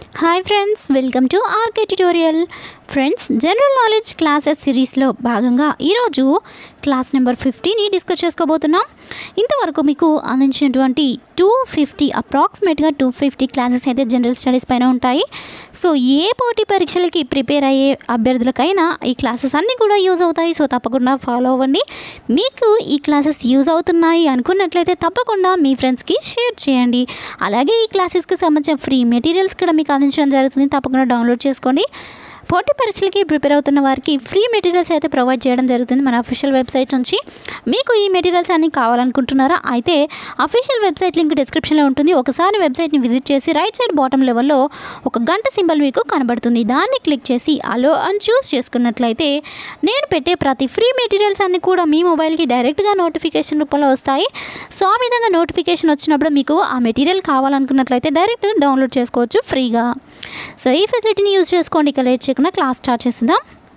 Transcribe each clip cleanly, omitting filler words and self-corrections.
Hi friends, welcome to RK tutorial. Friends, general knowledge classes సిరీస్లో భాగంగా ఈరోజు class number 50ని discuss చేసుకోబోతున్నాం. ఇంతవరకు మీకు అందించినటువంటి 250 అప్రాక్సిమేట్గా 250 క్లాసెస్ అయితే జనరల్ స్టడీస్ పైన ఉంటాయి. సో ఏ పోటీ పరీక్షలకి ప్రిపేర్ అయ్యే అభ్యర్థులకైనా ఈ క్లాసెస్ అన్నీ కూడా యూజ్ అవుతాయి. సో తప్పకుండా ఫాలో అవ్వండి. మీకు ఈ క్లాసెస్ యూజ్ అవుతున్నాయి అనుకున్నట్లయితే తప్పకుండా మీ ఫ్రెండ్స్కి షేర్ చేయండి. అలాగే ఈ క్లాసెస్కి సంబంధించిన ఫ్రీ మెటీరియల్స్ కూడా మీకు అందించడం జరుగుతుంది. తప్పకుండా డౌన్లోడ్ చేసుకోండి. పోటీ పరీక్షలకి ప్రిపేర్ అవుతున్న వారికి ఫ్రీ మెటీరియల్స్ అయితే ప్రొవైడ్ చేయడం జరుగుతుంది మన అఫీషియల్ వెబ్సైట్ నుంచి. మీకు ఈ మెటీరియల్స్ అన్నీ కావాలనుకుంటున్నారా? అయితే అఫీషియల్ వెబ్సైట్ లింక్ డిస్క్రిప్షన్లో ఉంటుంది. ఒకసారి వెబ్సైట్ని విజిట్ చేసి రైట్ సైడ్ బాటమ్ లెవెల్లో ఒక గంట సింబల్ మీకు కనబడుతుంది. దాన్ని క్లిక్ చేసి అలో అని చూస్ చేసుకున్నట్లయితే నేను పెట్టే ప్రతి ఫ్రీ మెటీరియల్స్ అన్నీ కూడా మీ మొబైల్కి డైరెక్ట్గా నోటిఫికేషన్ రూపంలో వస్తాయి. సో ఆ విధంగా నోటిఫికేషన్ వచ్చినప్పుడు మీకు ఆ మెటీరియల్ కావాలనుకున్నట్లయితే డైరెక్ట్ డౌన్లోడ్ చేసుకోవచ్చు ఫ్రీగా. సో ఈ ఫెసిలిటీని యూజ్ చేసుకోండి. ఇక లేట్ చేయకుండా క్లాస్ స్టార్ట్ చేద్దాం.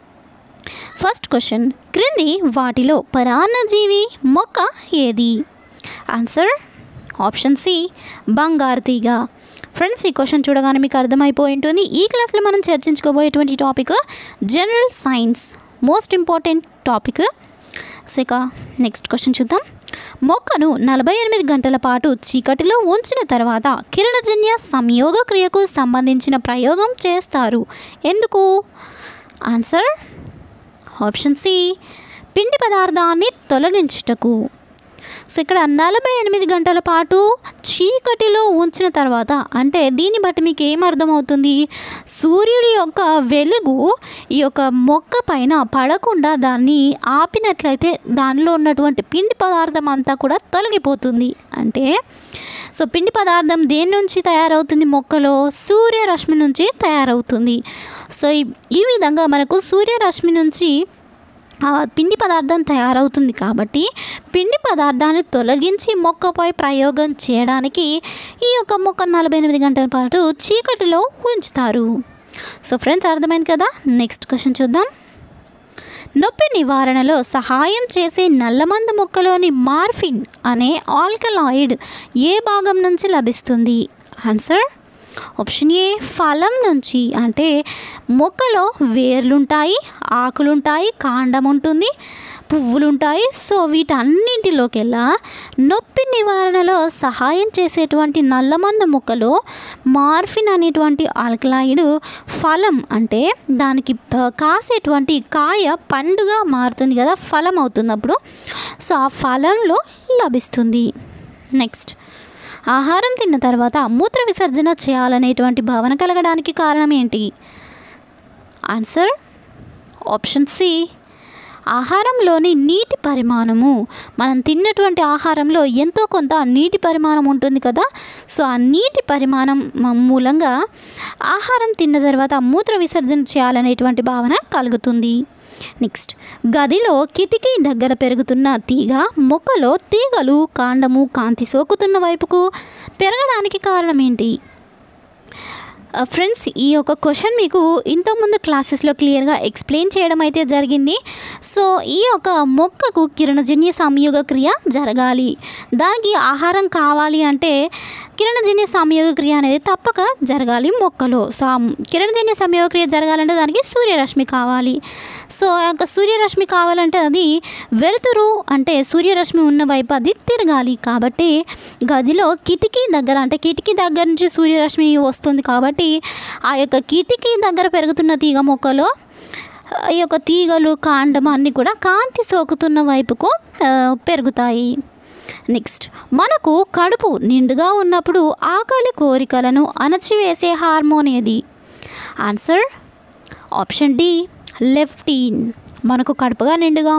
ఫస్ట్ క్వశ్చన్, క్రింది వాటిలో పరాన్నజీవి మొక్క ఏది? ఆన్సర్ ఆప్షన్ సి, బంగారు తీగ. ఫ్రెండ్స్, ఈ క్వశ్చన్ చూడగానే మీకు అర్థమైపోయి ఉంటుంది. ఈ క్లాస్లో మనం చర్చించుకోబోయేటువంటి topic general science, most important topic. So ఇక నెక్స్ట్ క్వశ్చన్ చూద్దాం. మొక్కను 48 గంటల పాటు చీకటిలో ఉంచిన తర్వాత కిరణజన్య సంయోగ క్రియకు సంబంధించిన ప్రయోగం చేస్తారు. ఎందుకు? ఆన్సర్ ఆప్షన్ సి, పిండి పదార్థాన్ని తొలగించుటకు. సో ఇక్కడ 48 గంటల పాటు చీకటిలో ఉంచిన తర్వాత అంటే దీన్ని బట్టి మీకు ఏమర్థమవుతుంది? సూర్యుడి యొక్క వెలుగు ఈ యొక్క మొక్క పైన పడకుండా దాన్ని ఆపినట్లయితే దానిలో ఉన్నటువంటి పిండి పదార్థం అంతా కూడా తొలగిపోతుంది. అంటే సో పిండి పదార్థం దేని నుంచి తయారవుతుంది? మొక్కలో సూర్యరశ్మి నుంచి తయారవుతుంది. సో ఈ విధంగా మనకు సూర్యరశ్మి నుంచి పిండి పదార్థం తయారవుతుంది. కాబట్టి పిండి పదార్థాన్ని తొలగించి మొక్కపై ప్రయోగం చేయడానికి ఈ యొక్క మొక్క 48 గంటల పాటు చీకటిలో ఉంచుతారు. సో ఫ్రెండ్స్, అర్థమైంది కదా? నెక్స్ట్ క్వశ్చన్ చూద్దాం. నొప్పి నివారణలో సహాయం చేసే నల్లమందు మొక్కలోని మార్ఫిన్ అనే ఆల్కలాయిడ్ ఏ భాగం నుంచి లభిస్తుంది? ఆన్సర్ ఆప్షన్ ఏ, ఫలం నుంచి. అంటే మొక్కలో వేర్లుంటాయి, ఆకులుంటాయి, కాండం ఉంటుంది, పువ్వులుంటాయి. సో వీటన్నింటిలోకెల్లా నొప్పి నివారణలో సహాయం చేసేటువంటి నల్లమందు మొక్కలో మార్ఫిన్ అనేటువంటి ఆల్కలాయిడ్ ఫలం, అంటే దానికి కాసేటువంటి కాయ పండుగా మారుతుంది కదా, ఫలం అవుతుంది అప్పుడు. సో ఆ ఫలంలో లభిస్తుంది. నెక్స్ట్, ఆహారం తిన్న తర్వాత మూత్ర విసర్జన చేయాలనేటువంటి భావన కలగడానికి కారణం ఏంటి? ఆన్సర్ ఆప్షన్ సి, ఆహారంలోని నీటి పరిమాణము. మనం తిన్నటువంటి ఆహారంలో ఎంతో కొంత నీటి పరిమాణం ఉంటుంది కదా. సో ఆ నీటి పరిమాణం మూలంగా ఆహారం తిన్న తర్వాత మూత్ర విసర్జన చేయాలనేటువంటి భావన కలుగుతుంది. నెక్స్ట్, గదిలో కిటికీ దగ్గర పెరుగుతున్న తీగ మొక్కలో తీగలు కాండము కాంతి సోకుతున్న వైపుకు పెరగడానికి కారణం ఏంటి? ఫ్రెండ్స్, ఈ యొక్క క్వశ్చన్ మీకు ఇంతకుముందు క్లాసెస్లో క్లియర్గా ఎక్స్ప్లెయిన్ చేయడం అయితే జరిగింది. సో ఈ యొక్క మొక్కకు కిరణజన్య సంయోగ క్రియ జరగాలి, దానికి ఆహారం కావాలి అంటే కిరణజన్య సంయోగ క్రియ అనేది తప్పక జరగాలి మొక్కలో. సో కిరణజన్య సంయోగ క్రియ జరగాలంటే దానికి సూర్యరశ్మి కావాలి. సో ఆ యొక్క సూర్యరశ్మి కావాలంటే అది వెలుతురు అంటే సూర్యరశ్మి ఉన్న వైపు అది తిరగాలి. కాబట్టి గదిలో కిటికీ దగ్గర అంటే కిటికీ దగ్గర నుంచి సూర్యరశ్మి వస్తుంది. కాబట్టి ఆ యొక్క కిటికీ దగ్గర పెరుగుతున్న తీగ మొక్కలో ఈ యొక్క తీగలు కాండం అన్నీ కూడా కాంతి సోకుతున్న వైపుకు పెరుగుతాయి. నెక్స్ట్, మనకు కడుపు నిండుగా ఉన్నప్పుడు ఆకలి కోరికలను అణచివేసే హార్మోన్ ఏది? Answer option D, leptin. మనకు కడుపు నిండుగా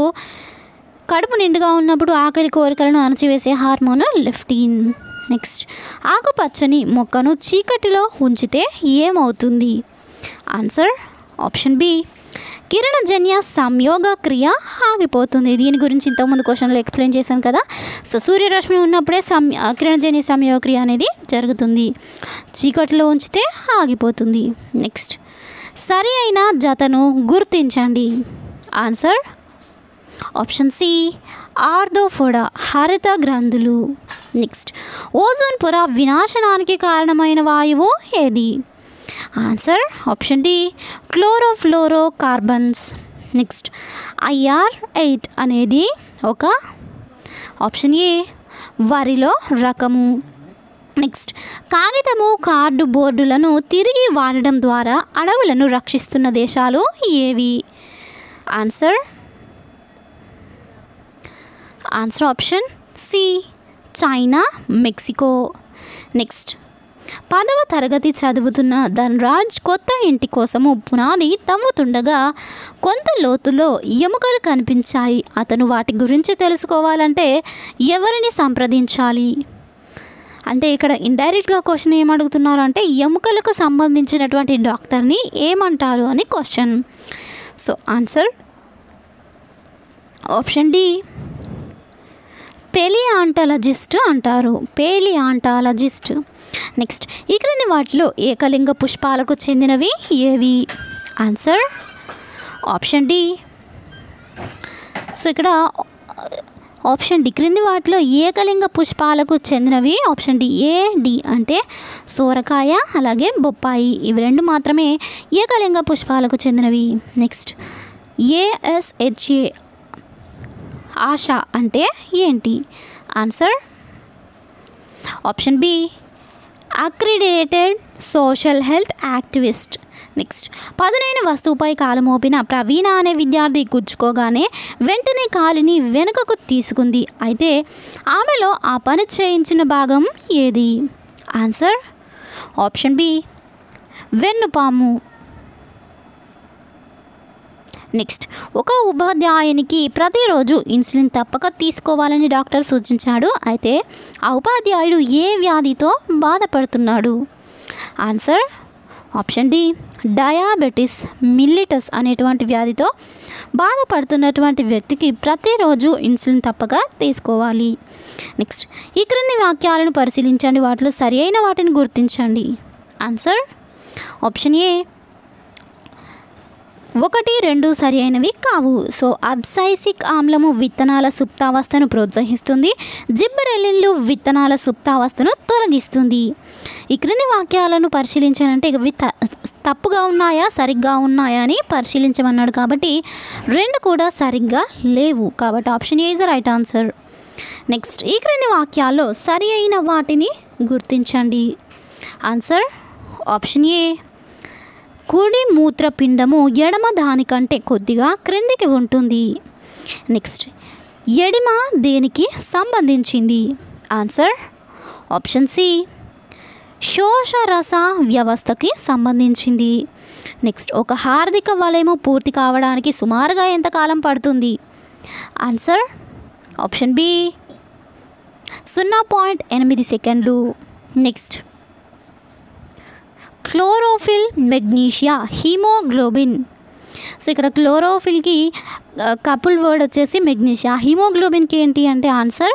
ఉన్నప్పుడు ఆకలి కోరికలను అణచివేసే హార్మోన్ లెప్టిన్. నెక్స్ట్, ఆకుపచ్చని మొక్కను చీకటిలో ఉంచితే ఏమవుతుంది? ఆన్సర్ ఆప్షన్ బి, కిరణజన్య సంయోగ క్రియ ఆగిపోతుంది. దీని గురించి ఇంతకుముందు క్వశ్చన్లో ఎక్స్ప్లెయిన్ చేశాను కదా. సో సూర్యరశ్మి ఉన్నప్పుడే కిరణజన్య సంయోగ క్రియ అనేది జరుగుతుంది, చీకటిలో ఉంచితే ఆగిపోతుంది. నెక్స్ట్, సరి అయిన జతను గుర్తించండి. ఆన్సర్ ఆప్షన్ సి, ఆర్థోఫోడా హరిత గ్రంథులు. నెక్స్ట్, ఓజోన్ పొర వినాశనానికి కారణమైన వాయువు ఏది? Answer option D chlorofluorocarbons. Next IR8 అనేది ఒక ఆప్షన్ ఏ వరిలో రకము. నెక్స్ట్ కాగితము కార్డు బోర్డులను తిరిగి వాడడం ద్వారా అడవులను రక్షిస్తున్న దేశాలు ఏవి? Answer option C China, Mexico. Next 10వ తరగతి చదువుతున్న ధన్రాజ్ కొత్త ఇంటి కోసము పునాది తవ్వుతుండగా కొంత లోతులో ఎముకలు కనిపించాయి. అతను వాటి గురించి తెలుసుకోవాలంటే ఎవరిని సంప్రదించాలి? అంటే ఇక్కడ ఇండైరెక్ట్గా క్వశ్చన్ ఏమడుగుతున్నారు అంటే ఎముకలకు సంబంధించినటువంటి డాక్టర్ని ఏమంటారు అని question. So answer option D paleontologist అంటారు, పెలియాంటాలజిస్ట్. నెక్స్ట్ ఈ క్రింది వాటిలో ఏకలింగ పుష్పాలకు చెందినవి ఏవి? Answer option D. సో ఇక్కడ ఆప్షన్ డి క్రింది వాటిలో ఏకలింగ పుష్పాలకు చెందినవి ఆప్షన్ డి ఏ డి అంటే సోరకాయ అలాగే బొప్పాయి, ఇవి రెండు మాత్రమే ఏకలింగ పుష్పాలకు చెందినవి. నెక్స్ట్ ASHA ఆశ అంటే ఏంటి? Answer option B accredited social health activist. Next పదునైన వస్తువుపై కాలు మోపిన ప్రవీణ అనే విద్యార్థి గుచ్చుకోగానే వెంటనే కాలిని వెనుకకు తీసుకుంది. అయితే ఆమెలో ఆ పని చేయించిన భాగం ఏది? ఆన్సర్ ఆప్షన్ బి వెన్నుపాము. నెక్స్ట్ ఒక ఉపాధ్యాయునికి ప్రతిరోజు ఇన్సులిన్ తప్పక తీసుకోవాలని డాక్టర్ సూచించాడు. అయితే ఆ ఉపాధ్యాయుడు ఏ వ్యాధితో బాధపడుతున్నాడు? Answer option D diabetes mellitus అనేటువంటి వ్యాధితో బాధపడుతున్నటువంటి వ్యక్తికి ప్రతిరోజు ఇన్సులిన్ తప్పక తీసుకోవాలి. నెక్స్ట్ ఈ క్రింది వాక్యాలను పరిశీలించండి, వాటిలో సరి అయిన వాటిని గుర్తించండి. ఆన్సర్ ఆప్షన్ ఏ 1, 2 సరి అయినవి కావు. సో అబ్సైసిక్ ఆమ్లము విత్తనాల సుప్తావస్థను ప్రోత్సహిస్తుంది, జిబ్బరెల్లిన్లు విత్తనాల సుప్తావస్థను తొలగిస్తుంది. ఈ క్రింది వాక్యాలను పరిశీలించాలంటే ఇవి తప్పుగా ఉన్నాయా సరిగ్గా ఉన్నాయా అని పరిశీలించమన్నాడు. కాబట్టి 2 కూడా సరిగ్గా లేవు, కాబట్టి option A is the right answer. Next ఈ క్రింది వాక్యాల్లో సరి అయిన వాటిని గుర్తించండి. ఆన్సర్ ఆప్షన్ ఏ కుడి మూత్రపిండము ఎడమ దానికంటే కొద్దిగా క్రిందికి ఉంటుంది. నెక్స్ట్ ఎడమ దేనికి సంబంధించింది? ఆన్సర్ ఆప్షన్ సి శోషరస వ్యవస్థకి సంబంధించింది. నెక్స్ట్ ఒక హార్దిక వలయము పూర్తి కావడానికి సుమారుగా ఎంతకాలం పడుతుంది? ఆన్సర్ ఆప్షన్ బి 0.8 సెకండ్లు. Next chlorophyll, magnesia, haemoglobin. So ఇక్కడ క్లోరోఫిల్కి కపుల్ వర్డ్ వచ్చేసి మెగ్నీషియా, హిమోగ్లోబిన్కి ఏంటి అంటే ఆన్సర్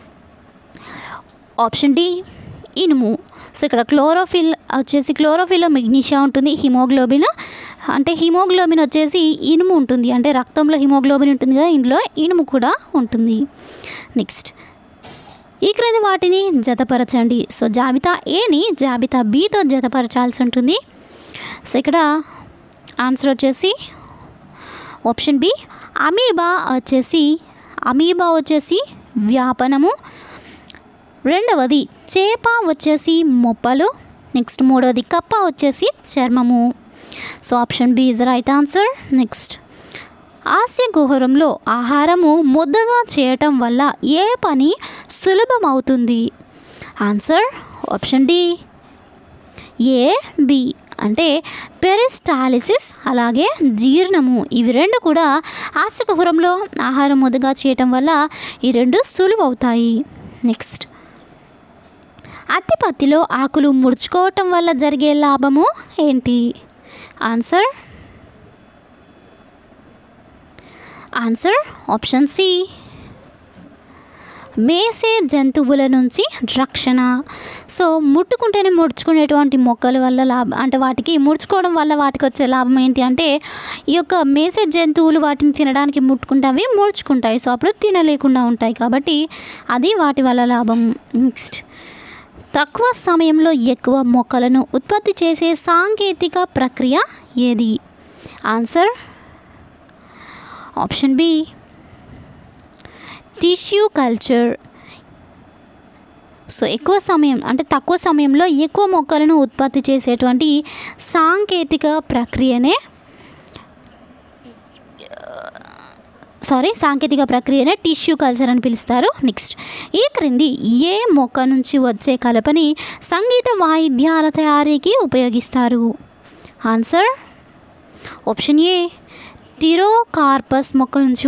ఆప్షన్ డి ఇనుము. సో ఇక్కడ క్లోరోఫిల్ వచ్చేసి క్లోరోఫిల్లో మెగ్నీషియా ఉంటుంది, హిమోగ్లోబిన్ అంటే హిమోగ్లోబిన్ వచ్చేసి ఇనుము ఉంటుంది, అంటే రక్తంలో హిమోగ్లోబిన్ ఉంటుంది కదా, ఇందులో ఇనుము కూడా ఉంటుంది. నెక్స్ట్ ఈ క్రింది వాటిని జతపరచండి. సో జాబితా ఏని జాబితా బితో జతపరచాల్సి ఉంటుంది. సో ఇక్కడ ఆన్సర్ వచ్చేసి ఆప్షన్ బి అమీబా వచ్చేసి వ్యాపనము, రెండవది చేప వచ్చేసి మొప్పలు, నెక్స్ట్ మూడవది కప్ప వచ్చేసి చర్మము. So option B is the right answer. Next ఆస్య కుహరంలో ఆహారము ముద్దగా చేయటం వల్ల ఏ పని సులభమవుతుంది? Answer option D A B అంటే పెరిస్టాలిసిస్ అలాగే జీర్ణము, ఇవి రెండు కూడా ఆస్య కుహరంలో ఆహారం ముద్దగా చేయటం వల్ల ఈ రెండు సులువవుతాయి. నెక్స్ట్ అత్తిపత్తిలో ఆకులు ముడుచుకోవటం వల్ల జరిగే లాభము ఏంటి? ఆన్సర్ ఆప్షన్ సి మేసే జంతువుల నుంచి రక్షణ. సో ముట్టుకుంటేనే ముడుచుకునేటువంటి మొక్కల వల్ల లాభం, అంటే వాటికి ముడుచుకోవడం వల్ల వాటికి వచ్చే లాభం ఏంటి అంటే ఈ యొక్క మేసే జంతువులు వాటిని తినడానికి ముట్టుకుంటే అవి ముడుచుకుంటాయి, సో అప్పుడు తినలేకుండా ఉంటాయి, కాబట్టి అది వాటి వల్ల లాభం. నెక్స్ట్ తక్కువ సమయంలో ఎక్కువ మొక్కలను ఉత్పత్తి చేసే సాంకేతిక ప్రక్రియ ఏది? Answer option B tissue culture. So ఎక్కువ సమయం అంటే తక్కువ సమయంలో ఎక్కువ మొక్కలను ఉత్పత్తి చేసేటువంటి సాంకేతిక ప్రక్రియనే టిష్యూ కల్చర్ అని పిలుస్తారు. నెక్స్ట్, ఈ క్రింది ఏ మొక్క నుంచి వచ్చే కలపని సంగీత వాయిద్యాల తయారీకి ఉపయోగిస్తారు? ఆన్సర్ ఆప్షన్ ఏ టిరోకార్పస్ మొక్క నుంచి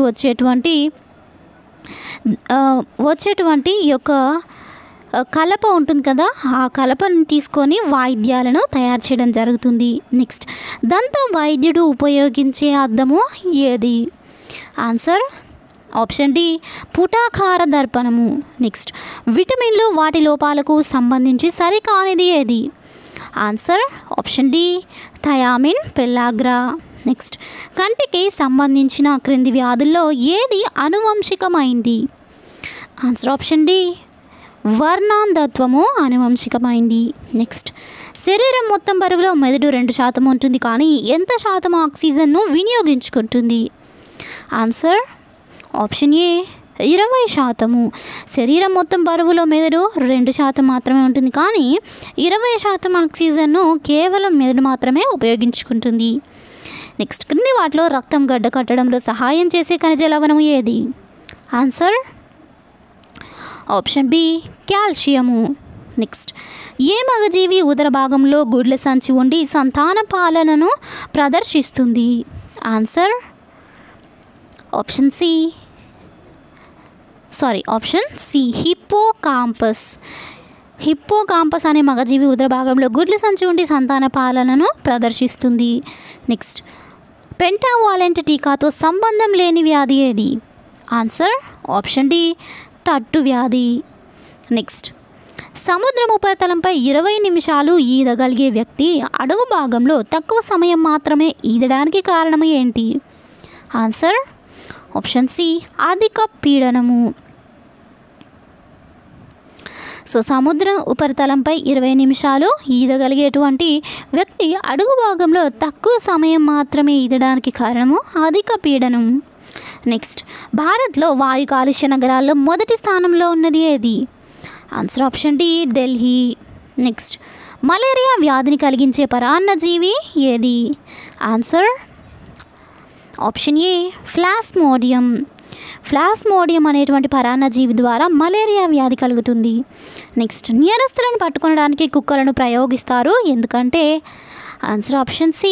వచ్చేటువంటి ఈ యొక్క కలప ఉంటుంది కదా, ఆ కలపను తీసుకొని వాయిద్యాలను తయారు చేయడం జరుగుతుంది. నెక్స్ట్, దంత వైద్యుడు ఉపయోగించే అద్దము ఏది? ఆన్సర్ ఆప్షన్ డి పుటాకార దర్పణము. నెక్స్ట్, విటమిన్లు వాటి లోపాలకు సంబంధించి సరికానిది ఏది? Answer option D thiamine pellagra. Next, కంటికి సంబంధించిన క్రింది వ్యాధుల్లో ఏది అనువంశికమైంది? ఆన్సర్ ఆప్షన్ డి వర్ణాంధత్వము అనువంశికమైంది. నెక్స్ట్, శరీరం మొత్తం బరువులో మెదడు 2% ఉంటుంది, కానీ ఎంత శాతం ఆక్సిజన్ను వినియోగించుకుంటుంది? Answer option A 20%. శరీరం మొత్తం బరువులో మెదడు 2% మాత్రమే ఉంటుంది, కానీ 20% ఆక్సిజన్ను కేవలం మెదడు మాత్రమే ఉపయోగించుకుంటుంది. నెక్స్ట్, క్రింది వాటిలో రక్తం గడ్డ కట్టడంలో సహాయం చేసే ఖనిజ లవణము ఏది? ఆన్సర్ ఆప్షన్ బి కాల్షియము. నెక్స్ట్, ఏ మగజీవి ఉదర భాగంలో గుడ్ల సంచి ఉండి సంతాన పాలనను ప్రదర్శిస్తుంది? ఆన్సర్ ఆప్షన్ సి హిప్పోకాంపస్ అనే మగజీవి ఉదర భాగంలో గుడ్ల సంచి ఉండి సంతాన పాలనను ప్రదర్శిస్తుంది. నెక్స్ట్, పెంటావాలెంట్ టీకాతో సంబంధం లేని వ్యాధి ఏది? ఆన్సర్ ఆప్షన్ డి తట్టు వ్యాధి. నెక్స్ట్, సముద్రం ఉపరితలంపై 20 నిమిషాలు ఈదగలిగే వ్యక్తి అడుగు భాగంలో తక్కువ సమయం మాత్రమే ఈదడానికి కారణం ఏంటి? ఆన్సర్ ఆప్షన్ సి అధిక పీడనము. సో సముద్రం ఉపరితలంపై 20 నిమిషాలు ఈదగలిగేటువంటి వ్యక్తి అడుగు భాగంలో తక్కువ సమయం మాత్రమే ఈదడానికి కారణము అధిక పీడనం. నెక్స్ట్, భారత్లో వాయు కాలుష్య నగరాల్లో మొదటి స్థానంలో ఉన్నది ఏది? Answer option D Delhi. Next, malaria వ్యాధిని కలిగించే పరాన్నజీవి ఏది? ఆన్సర్ ఆప్షన్ ఏ ఫ్లాస్మోడియం అనేటువంటి పరాన్నజీవి ద్వారా మలేరియా వ్యాధి కలుగుతుంది. నెక్స్ట్, నేరస్తులను పట్టుకొనడానికి కుక్కలను ప్రయోగిస్తారు ఎందుకంటే? ఆన్సర్ ఆప్షన్ సి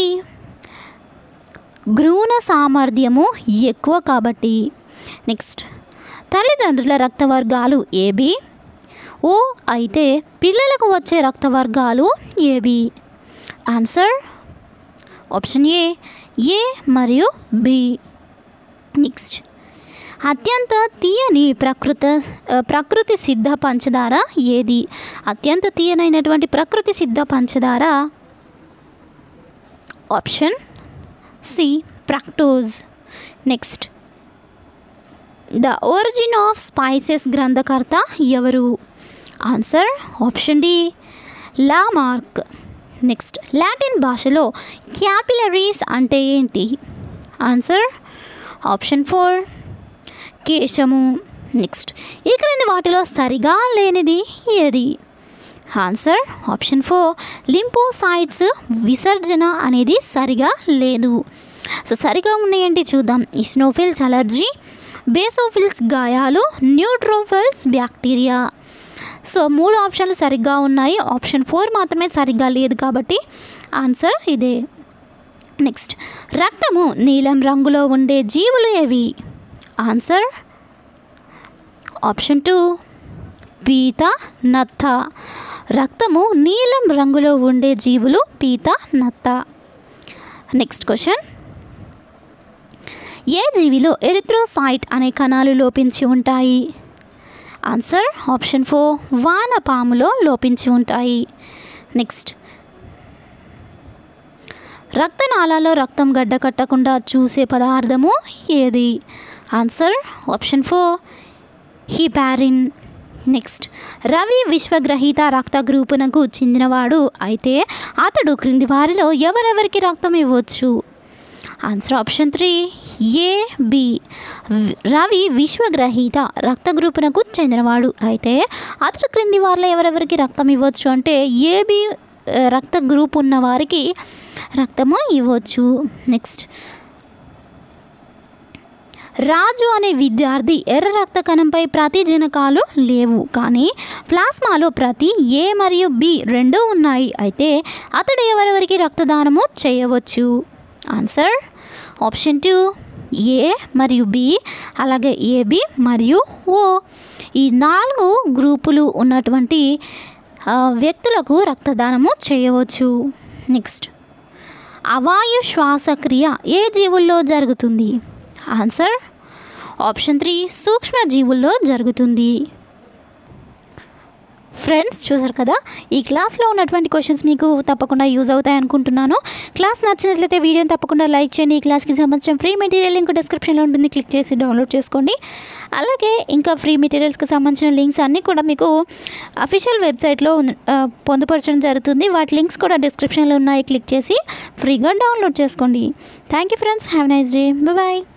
భ్రూణ సామర్థ్యము ఎక్కువ కాబట్టి. నెక్స్ట్, తల్లిదండ్రుల రక్త వర్గాలు ఏబి ఓ అయితే పిల్లలకు వచ్చే రక్త వర్గాలు ఏబి? ఆన్సర్ ఆప్షన్ ఏ మరియు బి. నెక్స్ట్, అత్యంత తీయని ప్రకృతి సిద్ధ పంచదార ఏది? అత్యంత తీయనైనటువంటి ప్రకృతి సిద్ధ పంచదార option C fructose. Next, the origin of spices గ్రంథకర్త ఎవరు? Answer option D Lamarck. Next, Latin భాషలో క్యాపిలరీస్ అంటే ఏంటి? Answer option 4 కేశము. నెక్స్ట్, ఈ క్రింది వాటిలో సరిగా లేనిది ఏది? ఆన్సర్ ఆప్షన్ 4 లింపోసైట్స్ విసర్జన అనేది సరిగా లేదు. సో సరిగా ఉన్నాయంటే చూద్దాం. ఇస్నోఫిల్స్ అలర్జీ, బేసోఫిల్స్ గాయాలు, న్యూట్రోఫిల్స్ బ్యాక్టీరియా. సో 3 ఆప్షన్లు సరిగ్గా ఉన్నాయి, ఆప్షన్ 4 మాత్రమే సరిగ్గా లేదు కాబట్టి ఆన్సర్ ఇదే. నెక్స్ట్, రక్తము నీలం రంగులో ఉండే జీవులు ఏవి? ఆన్సర్ ఆప్షన్ 2 పీత నత్త. రక్తము నీలం రంగులో ఉండే జీవులు పీత నత్త. నెక్స్ట్ క్వశ్చన్, ఏ జీవిలో ఎరిథ్రోసైట్ అనే కణాలు లోపించి ఉంటాయి? ఆన్సర్ ఆప్షన్ 4 వానపాములో లోపించి ఉంటాయి. నెక్స్ట్, రక్తనాళాల్లో రక్తం గడ్డ కట్టకుండా చూసే పదార్థము ఏది? Answer option 4 heparin. Next Ravi విశ్వగ్రహీత రక్త గ్రూపునకు చెందినవాడు అయితే అతడు క్రింది వారిలో ఎవరెవరికి రక్తం ఇవ్వచ్చు? Answer option 3 A B. Ravi విశ్వగ్రహీత రక్త గ్రూపునకు చెందినవాడు అయితే అతడు క్రింది వారిలో ఎవరెవరికి రక్తం ఇవ్వచ్చు అంటే ఏబి రక్త గ్రూప్ ఉన్న వారికి రక్తము ఇవ్వచ్చు. నెక్స్ట్ రాజు అనే విద్యార్థి ఎర్ర రక్త కణంపై ప్రతి జనకాలు లేవు కానీ ప్లాస్మాలో ప్రతి ఏ మరియు బి రెండూ ఉన్నాయి అయితే అతడు ఎవరెవరికి రక్తదానము చేయవచ్చు? ఆన్సర్ ఆప్షన్ 2 ఏ మరియు బి అలాగే ఏబి మరియు ఓ. ఈ 4 గ్రూపులు ఉన్నటువంటి వ్యక్తులకు రక్తదానము చేయవచ్చు. నెక్స్ట్ అవాయు శ్వాసక్రియ ఏ జీవుల్లో జరుగుతుంది? ఆన్సర్ ఆప్షన్ 3 సూక్ష్మజీవుల్లో జరుగుతుంది. ఫ్రెండ్స్ చూసారు కదా, ఈ క్లాస్లో ఉన్నటువంటి క్వశ్చన్స్ మీకు తప్పకుండా యూజ్ అవుతాయి అనుకుంటున్నాను. క్లాస్ నచ్చినట్లయితే వీడియోని తప్పకుండా లైక్ చేయండి. ఈ క్లాస్కి సంబంధించిన ఫ్రీ మెటీరియల్ లింక్ డిస్క్రిప్షన్లో ఉంటుంది, క్లిక్ చేసి డౌన్లోడ్ చేసుకోండి. అలాగే ఇంకా ఫ్రీ మెటీరియల్స్కి సంబంధించిన లింక్స్ అన్నీ కూడా మీకు అఫీషియల్ వెబ్సైట్లో పొందుపరచడం జరుగుతుంది. వాటి లింక్స్ కూడా డిస్క్రిప్షన్లో ఉన్నాయి, క్లిక్ చేసి ఫ్రీగా డౌన్లోడ్ చేసుకోండి. Thank you friends, have nice day, bye.